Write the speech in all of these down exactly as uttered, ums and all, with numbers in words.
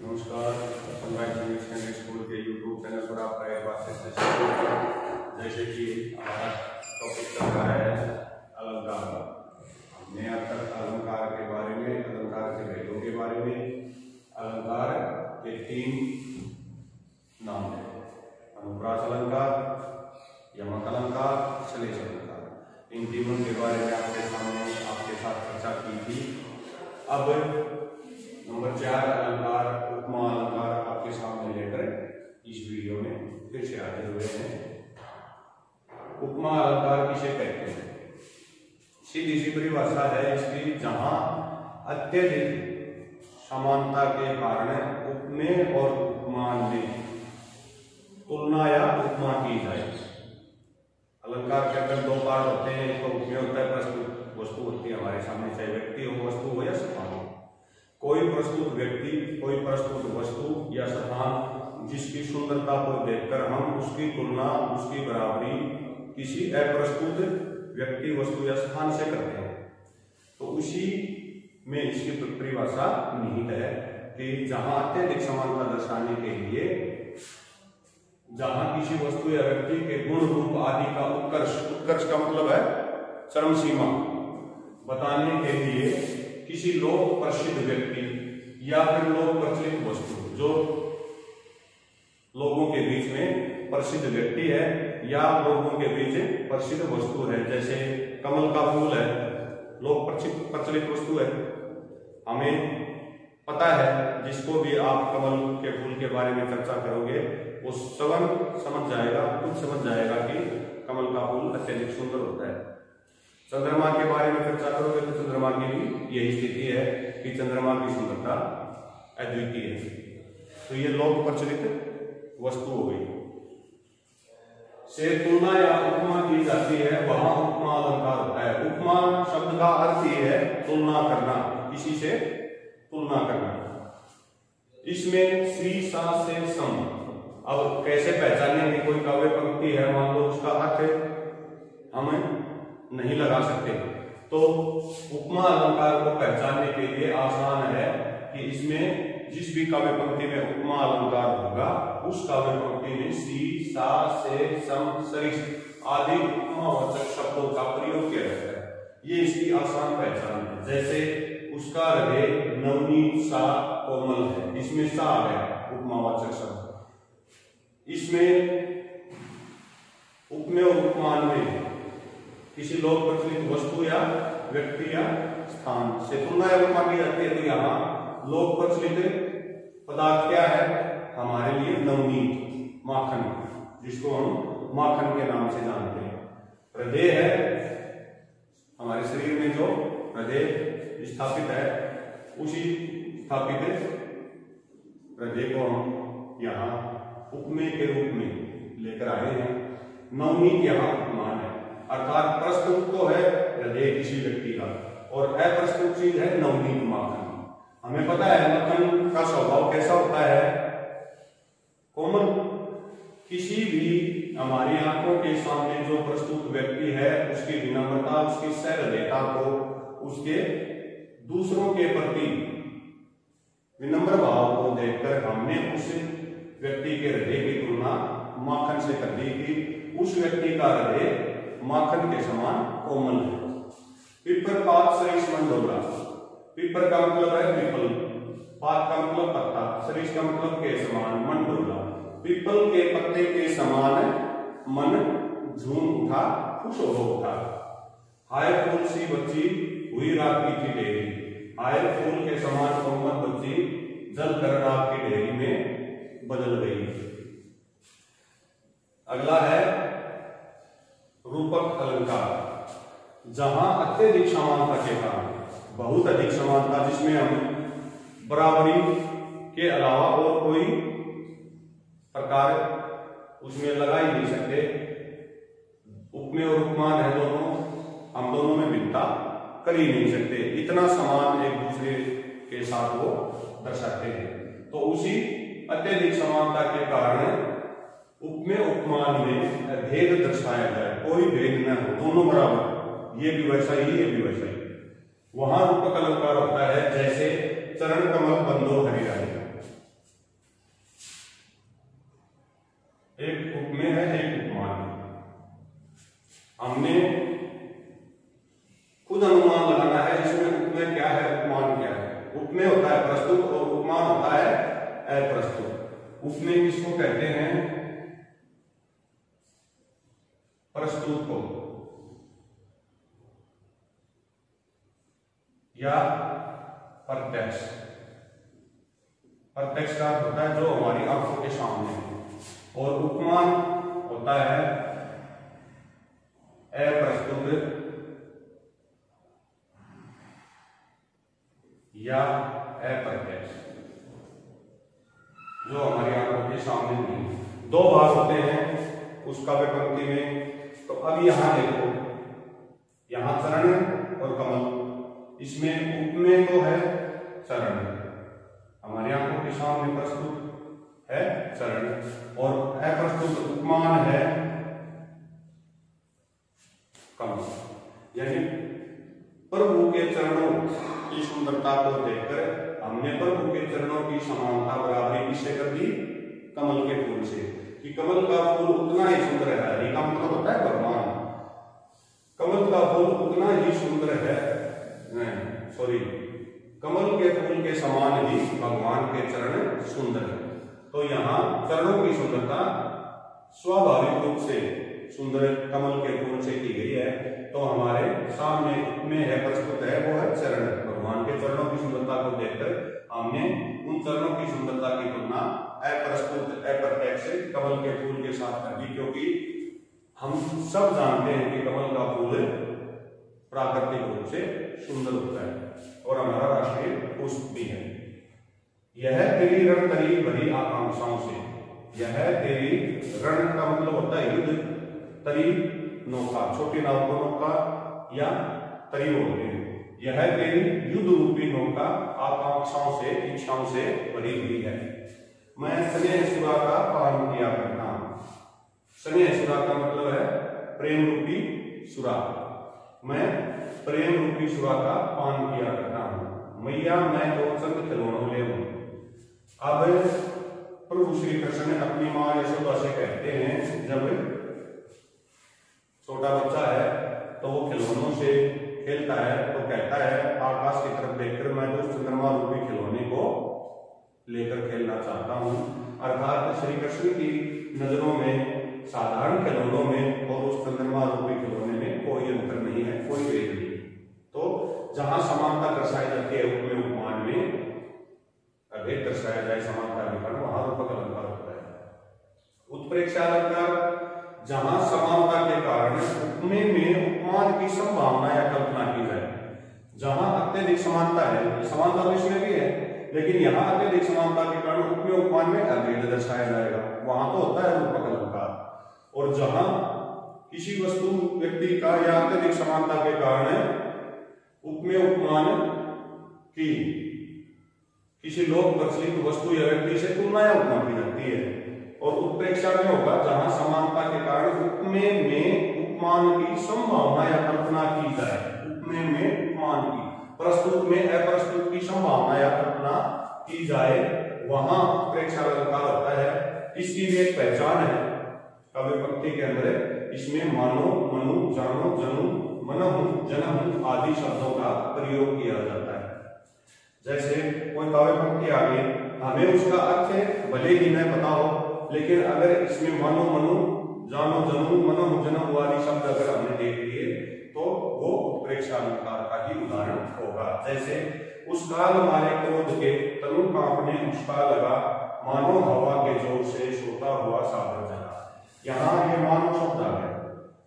नमस्कार, sunrise English secondary school के YouTube channel पर आपका एक बार फिर से स्वागत है। जैसे कि हमारा टॉपिक चल रहा है अलंकार। हमने अब तक अलंकार के बारे में, अलंकार के भेदों के बारे में, अलंकार के तीन नाम है, अनुप्रास अलंकार, यमक अलंकार, श्लेष अलंकार। इन तीनों के बारे में आपके सामने आपके साथ चर्चा की थी। अब नंबर चार अलंकार, उपमा अलंकार आपके सामने लेकर इस वीडियो में फिर से हाजिर हुए हैं। उपमा अलंकार किसे कहते हैं? सीधी सी परिभाषा है इसकी, जहां अत्यधिक समानता के कारण उपमे और उपमान में तुलना या उपमा की जाए। अलंकार के अंदर दो पार्ट होते हैं, एक तो उपमेय होता है, प्रस्तुत वस्तु होती है हमारे सामने, चाहे व्यक्ति हो, वस्तु हो या स्थान हो। कोई प्रस्तुत व्यक्ति, कोई प्रस्तुत वस्तु या स्थान जिसकी सुंदरता को देखकर हम उसकी तुलना, उसकी बराबरी किसी अप्रस्तुत व्यक्ति, वस्तु या स्थान से करते हैं, तो उसी में इसकी परिभाषा निहित है कि जहां अत्यधिक समानता दर्शाने के लिए, जहां किसी वस्तु या व्यक्ति के गुण, रूप आदि का उत्कर्ष, उत्कर्ष का मतलब है चरम सीमा बताने के लिए किसी लोक प्रसिद्ध व्यक्ति या फिर लोक प्रचलित वस्तु, जो लोगों के बीच में प्रसिद्ध व्यक्ति है या लोगों के बीच प्रसिद्ध वस्तु है, जैसे कमल का फूल है, लोक प्रचलित वस्तु है, हमें पता है, जिसको भी आप कमल के फूल के बारे में चर्चा करोगे वो सवन समझ जाएगा, खुद समझ जाएगा कि कमल का फूल अत्यधिक सुंदर होता है। चंद्रमा के बारे में चर्चा करोगे तो चंद्रमा की भी यही स्थिति है कि चंद्रमा की सुंदरता अद्वितीय है। तो ये लोक प्रचलित वस्तु हो गई। से तुलना या उपमा की जाती है, वहां उपमा अलंकार होता है। उपमा शब्द का अर्थ ही है तुलना करना, किसी से तुलना करना। इसमें सी, सा, से, सम। अब कैसे पहचानेंगे? कोई काव्य पंक्ति है, मान लो, उसका अर्थ हम नहीं लगा सकते, तो उपमा अलंकार को पहचानने के लिए आसान है कि इसमें जिस भी काव्य पंक्ति में उपमा अलंकार होगा, उस काव्य पंक्ति में सी, सा, से, सम, सरिस आदि उपमावाचक शब्दों का प्रयोग किया जाता है। ये इसकी आसान पहचान है। जैसे उसका हृदय नवनीत सा कोमल है, इसमें सा आ गया उपमावाचक शब्द। इसमें उपमेय और उपमान में किसी लोक प्रचलित वस्तु या व्यक्ति या स्थान से तुलना या उपमा की जाती है। तो यहाँ लोक प्रचलित पदार्थ क्या है? हमारे लिए नवनीत, माखन, जिसको हम माखन के नाम से जानते हैं। हृदय है, हमारे शरीर में जो हृदय स्थापित है, उसी स्थापित हृदय को हम यहाँ उपमेय के रूप में लेकर आए हैं। नवनीत यहाँ उपमान है, अर्थात प्रस्तुत तो है हृदय किसी व्यक्ति का और अप्रस्तुत चीज है नवनीत, माखन। हमें पता है माखन का स्वभाव कैसा होता है? कोमल। किसी भी हमारी आंखों के सामने जो प्रस्तुत व्यक्ति है, उसकी विनम्रता, उसकी सहृदयता को, उसके दूसरों के प्रति विनम्र भाव को देखकर हमने उस व्यक्ति के हृदय की तुलना माखन से कर दी कि उस व्यक्ति का हृदय माखन के समान कोमल है। पिपर पात सरिस मंडोला। पिपर का मतलब है पीपल, पात का मतलब पत्ता, सरिस का मतलब के समान, मंडोला। पीपल के पत्ते के समान मन झूम उठा, खुश हो उठा। हाय फूल सी बच्ची हुई रात की थी डेरी। हाय फूल के समान कोमल बच्ची जल कर रात की डेरी में बदल गई। अगला है रूपक अलंकार। जहां अत्यधिक समानता के कारण, बहुत अधिक समानता, जिसमें हम बराबरी के अलावा और कोई प्रकार उसमें लगा ही नहीं सकते। उपमेय और उपमान है दोनों, हम दोनों में भिन्नता कर ही नहीं सकते, इतना समान एक दूसरे के साथ वो दर्शाते हैं। तो उसी अत्यधिक समानता के कारण उपमेय उपमान में भेद दर्शाया जाए, कोई भेद न हो, दोनों बराबर, ये भी वैसा ही, ये भी वैसा ही। वहां रूपक अलंकार होता है, जैसे चरण कमल बंदो हरिराई। प्रस्तुत और उपमान होता है अप्रस्तुत। उपमेय किसको कहते हैं? प्रस्तुत को, या प्रत्यक्ष। प्रत्यक्ष का अर्थ होता है जो हमारी आंखों के सामने है, और उपमान होता है अप्रस्तुत या अप्रत्यक्ष, जो हमारी आंखों के सामने नहीं। दो भाग होते हैं उसका विपत्ति में। तो अब यहां देखो, यहां चरण और कमल, इसमें उपमेय तो है चरण, हमारी आंखों के सामने प्रस्तुत है चरण, और अप्रस्तुत उपमान है कमल। यानी प्रभु के चरणों की सुंदरता को देखकर हमने प्रभु के चरणों की समानता बराबरी किससे कर दी? कमल के फूल से, कि कमल का फूल उतना ही सुंदर है। ये का मतलब होता है भगवान, कमल का फूल उतना ही सुंदर है, नहीं सॉरी, कमल के फूल के समान ही भगवान के चरण सुंदर है। तो यहाँ चरणों की सुंदरता स्वाभाविक रूप से सुंदर कमल के फूल से की गई है। तो हमारे सामने में है प्रस्तुत है वो है चरण। भगवान के चरणों की सुंदरता को देखकर हमने उन चरणों की सुंदरता की तुलना अप्रस्तुत अप्रत्यक्ष कमल के फूल के साथ कर दी, क्योंकि हम सब जानते हैं कि कमल का फूल प्राकृतिक रूप से सुंदर होता है और हमारा राष्ट्रीय पुष्प भी है। यह तेरी रण तरी भरी आकांक्षाओं से, यह तेरी रण का मतलब होता है युद्ध, तरी नौका, छोटी नाव को नौका या तरी बोलते हैं। यह तेरी युद्ध रूपी नौका आकांक्षाओं से, इच्छाओं से भरी हुई है। मैं स्नेह सुरा का पान किया करता हूं। स्नेह सुरा का मतलब है प्रेम रूपी सुरा। मैं प्रेम रूपी सुरा का पान किया करता हूं। मैया मैं तो चंद खिलौनों ले हूं। अब प्रभु श्री कृष्ण अपनी मां यशोदा से कहते हैं, जब छोटा बच्चा है तो वो खिलौनों से खेलता है, तो कहता है आकाश की तरफ देखकर मैं तो चंद्रमा रूपी खिलौने को लेकर खेलना चाहता हूं। अर्थात श्री कृष्ण की नजरों में साधारण खिलौनों में और उस चंद्रमा रूपी खिलौने में कोई अंतर नहीं है, कोई भेद नहीं। तो जहां समानता दर्शाई जाती है उपमेय उपमान में, अभेद दर्शाया जाए समानता के कारण, वहां रूपक अलंकार होता है। उत्प्रेक्ष अलंकार जहां समानता के कारण उपमेय में उपमान की संभावना या कल्पना की जाए। जहां अत्यधिक समानता है, समानता तो इसमें भी है, लेकिन यहाँ अत्यधिक समानता के कारण उपमेय उपमान में अभेद दर्शाया जाएगा, वहां तो होता है रूपक अलंकार। और जहां किसी वस्तु व्यक्ति का या अत्यधिक समानता के कारण उपमेय उपमान की किसी लोक प्रचलित वस्तु या व्यक्ति से तुलना या उपमा की जाती है। और उत्प्रेक्षा में होगा जहां समानता के कारण उपमेय में उपमान की संभावना या कल्पना की जाए। उपमेय में उपमान की, प्रस्तुत में अप्रस्तुत की संभावना या कल्पना की जाए, वहां उत्प्रेक्षा अलंकार होता है। इसकी भी एक पहचान है कविपक्ति के अंदर। इसमें मानो, मनु, जानो, जनु, मनहु, जनहु आदि शब्दों का प्रयोग किया जाता है। जैसे कोई काव्य पंक्ति आ गई, हमें उसका अर्थ भले ही न पता हो, लेकिन अगर इसमें मानो, मनु, जानो, जनु, मनहु, जनहु आदि शब्द अगर हमने देख लिए तो वो उत्प्रेक्षा अलंकार का ही उदाहरण होगा। जैसे उस काल मारे क्रोध के तनु कांपने उसका लगा, मानो हवा के जोर से सोता हुआ सागर जला। यहाँ ये मानो शब्द आ गया।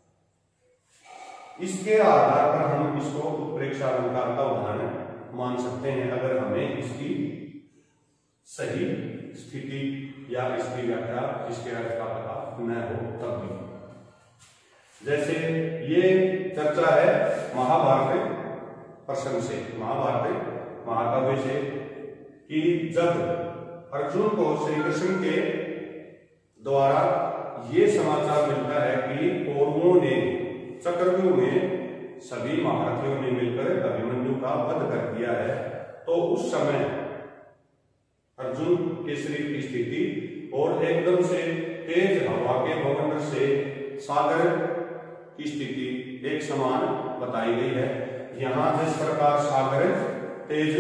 इसके आधार पर हम इसको उत्प्रेक्षा अलंकार का उदाहरण मान सकते हैं, अगर हमें इसकी सही स्थिति या इसकी व्याख्या, इसके अर्थ का पता न हो तब भी। जैसे ये चर्चा है महाभारत प्रसंग से, महाभारत महाकाव्य से, कि जब अर्जुन को श्री कृष्ण के द्वारा ये समाचार मिलता है कि कौरवों ने चक्रव्यूह में सभी महारथियों ने मिलकर अभिमन्यु का वध कर दिया है, तो उस समय अर्जुन के शरीर की स्थिति और एकदम से तेज हवा के भवंडर से सागर की स्थिति एक समान बताई गई है। यहाँ जिस प्रकार सागर तेज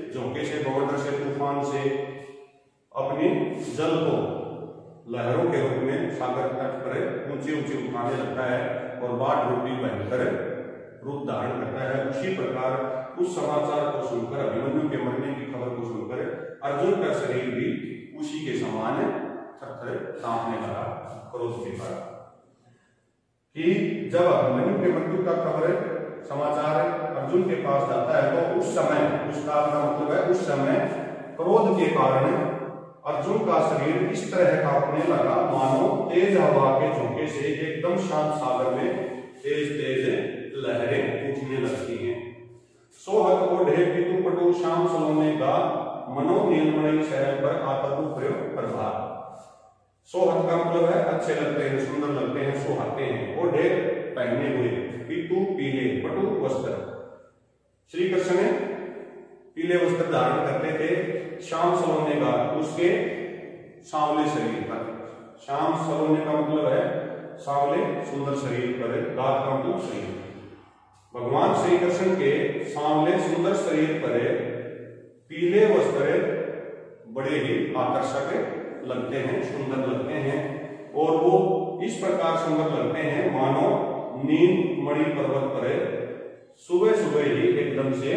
झोंके से, बवंडर से, तूफान से अपने जल को लहरों के रूप में सागर तट पर ऊंचे ऊंचे उठाने लगता है और बाढ़ रूपी भयंकर रूप धारण करता है। उसी प्रकार उस समाचार को सुनकर, अभिमन्यु के मरने की खबर को सुनकर अर्जुन का शरीर भी उसी के समान थरथर कांपने लगा क्रोध के कारण। कि जब अभिमन्यु के मृत्यु का खबर समाचार अर्जुन के पास जाता है तो उस समय, उस काल का मतलब है उस समय क्रोध के कारण अर्जुन का शरीर इस तरह कांपने लगा मानो तेज हवा के झोंके से एकदम शांत सागर में तेज तेज लहरें उठने लगती हैं। सोहत ओढ़े पितु पटु श्याम सलोने गा मनो नीलमणि शहर पर आतपु प्रयोग प्रभात। सोहत का मतलब है अच्छे लगते हैं, सुंदर लगते हैं, सोहाते हैं। ओढ़े पहने हुए, पितु पीले, पटु वस्त्र। श्री कृष्ण ने पीले वस्त्र धारण करते थे। श्याम सलोने का उसके सांवले शरीर पर, श्याम सलोने का मतलब है सांवले सुंदर शरीर पर, गात का मतलब शरीर। भगवान श्री कृष्ण के सांवले सुंदर शरीर पर पीले वस्त्र बड़े ही आकर्षक लगते हैं, सुंदर लगते हैं और वो इस प्रकार सुंदर लगते हैं मानो नील मणि पर्वत पर सुबह सुबह ही एकदम से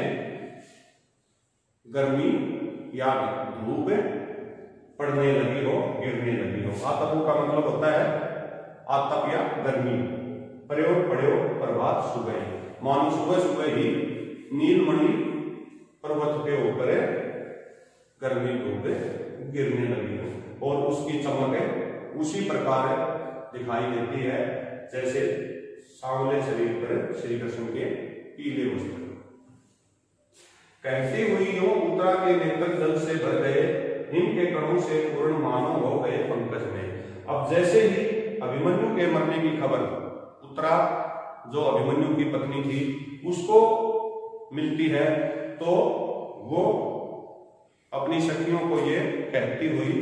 गर्मी या धूप पड़ने लगी हो, गिरने लगी हो। आतप का मतलब होता है आतप या गर्मी। प्रयोग प्रयोग प्रभात सुबह, मानो सुबह सुबह ही नीलमणि पर्वत के ऊपर गर्मी धूप गिरने लगी हो और उसकी चमक उसी प्रकार दिखाई देती है जैसे सांवले शरीर पर श्री कृष्ण के पीले वस्त्र। कहती हुई यो उतरा के नेत्र जल से भर गए, हिम के कणों से पूर्ण मानो हो गए पंकज में। अब जैसे ही अभिमन्यु के मरने की खबर उत्तरा, जो अभिमन्यु की पत्नी थी, उसको मिलती है तो वो अपनी सखियों को ये कहती हुई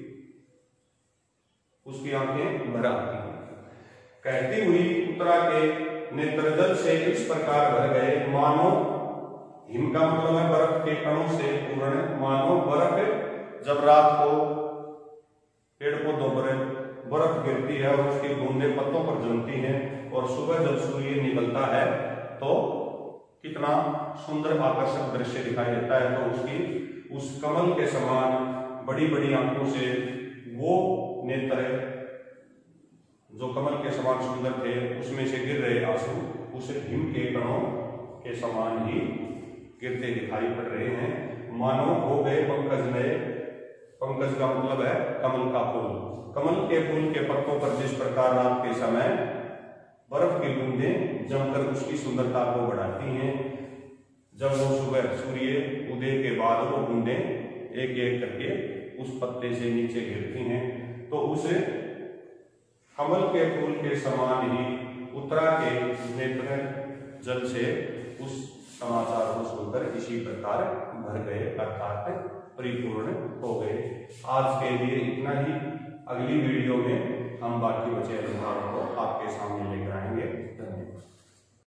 उसकी आंखें भर आती हैं। कहती हुई उत्तरा के नेत्र जल से इस प्रकार भर गए मानो, हिम का मतलब है बर्फ के कणों से पूर्ण, मानो बर्फ जब रात को पेड़ पौधों पर बर्फ गिरती है और उसकी बूंदें पत्तों पर जमती हैं और सुबह जब सूर्य निकलता है तो कितना सुंदर आकर्षक दृश्य दिखाई देता है। तो उसकी उस कमल के समान बड़ी बड़ी आंखों से वो नेत्र जो कमल के समान सुंदर थे उसमें से गिर रहे आंसू उस हिम के कणों के समान ही गिरते दिखाई पड़ रहे हैं। मानो हो गए पंकज नए। पंकज का मतलब है कमल का फूल। कमल के फूल के पत्तों पर जिस प्रकार रात के समय बर्फ की बूंदें जमकर उसकी सुंदरता को बढ़ाती हैं, जब वो सुबह सूर्य उदय के बाद वो बूंदें एक एक करके उस पत्ते से नीचे गिरती हैं, तो उस कमल के फूल के समान ही उत्तरा के नेत्र जल से उस समाचार को सुनकर इसी प्रकार भर गए, अर्थात परिपूर्ण हो गए। आज के लिए इतना ही। अगली वीडियो में हम बाकी बचे अनुसारों को आपके सामने लेकर आएंगे।